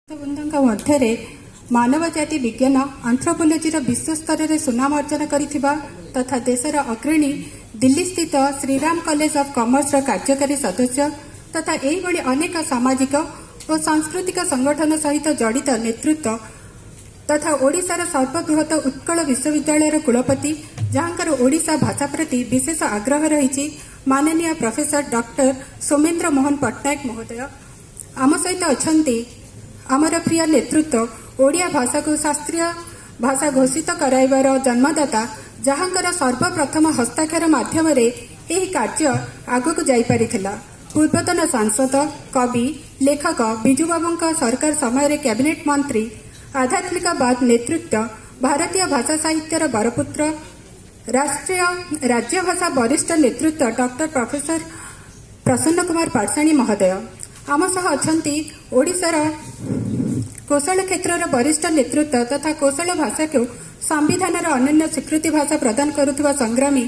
बंधुओं मध्य मानव जाति विज्ञान आंथ्रोपोलोजी विश्व स्तर में सुनाम अर्जन करिथिबा तथा देशर अग्रणी दिल्ली स्थित श्रीराम कॉलेज ऑफ कॉमर्स कार्यकारी सदस्य तथा यही अनेक सामाजिक और सांस्कृतिक संगठन सहित जड़ित नेतृत्व तथा ओडिशार सर्वबृहत उत्कल विश्वविद्यालय कुलपति जहाँकर ओडिशा भाषा प्रति विशेष आग्रह रही माननीय प्रोफेसर डॉक्टर सोमेन्द्र मोहन पट्टनायक महोदय आम सहित अच्छा आमर प्रिय नेतृत्व ओडिया भाषा को शास्त्रीय भाषा घोषित कराइबार जन्मदाता जहाँकर सर्वप्रथम हस्ताक्षर माध्यम कार्य आगक जाइपारिथिला। पूर्वतन सांसद कवि लेखक बिजू बाबू सरकार समय कैबिनेट मंत्री आध्यात्मिकवाद नेतृत्व भारतीय भाषा साहित्यर बरपुत्र राष्ट्रीय राज्य भाषा वरिष्ठ नेतृत्व डॉक्टर प्रोफेसर प्रसन्न कुमार पाटसाणी महोदय आम सह अच्छा ओडिशार कौशल क्षेत्र वरिष्ठ नेतृत्व तथा कौशल भाषा को संविधान अनन्य स्वीकृति भाषा प्रदान करुवा संग्रामी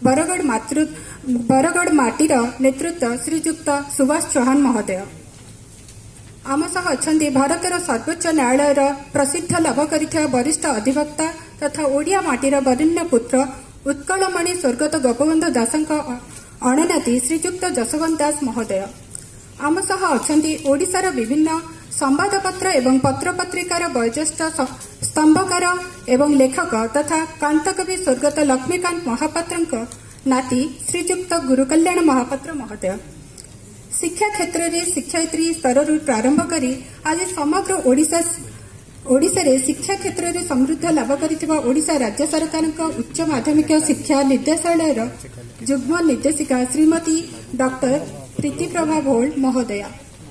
बरगढ़ माटीर नेतृत्व श्रीजुक्त सुभाष चौहान महोदय आम सह अच्छा भारतर सर्वोच्च न्यायालय प्रसिद्ध लाभ कर वरिष्ठ अधिवक्ता तथा ओडिया माटीर वरेण्य पुत्र उत्कलमणि स्वर्गत गोपबंधु दासक अणनाती श्रीजुक्त जशवंत दास महोदय आम सह अच्छा ओडिशार विभिन्न संवादपत्र एवं पत्रपत्रिकार वयोज्येष्ठ स्तंभकार एवं लेखक तथा कांतकवि स्वर्गत लक्ष्मीकांत महापात्र नाती श्रीजुक्त गुरुकल्याण महापात्र महोदय शिक्षा क्षेत्र में शिक्षयित्री स्तर प्रारंभ कर आज समग्र ओडिशा शिक्षा क्षेत्र में समृद्ध लाभ कर ओडिशा राज्य सरकार उच्च माध्यमिक शिक्षा निर्देशालय युग्म निर्देशिका श्रीमती डॉक्टर प्रीतिप्रभा भोल महोदया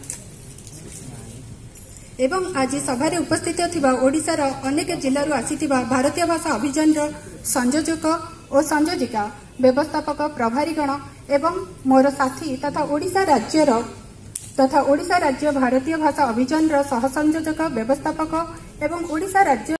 एवं आज सभारे उपस्थित थिबा ओडिशार अनेक जिल्लारू आसीथिबा भारतीय भाषा अभियान संयोजक और संयोजिका व्यवस्थापक प्रभारीगण एवं मोर साथी तथा ओडिशा राज्य भारतीय भाषा अभियान सह संयोजक व्यवस्थापक एवं ओडिशा राज्य